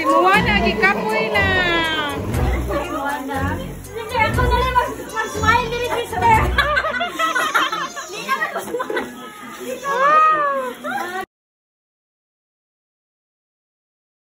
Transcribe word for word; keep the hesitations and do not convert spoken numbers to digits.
si Moana, gikapoy na. Si Moana. Sige, ako na lang mag-smile dito, sister. Hindi na ako smile.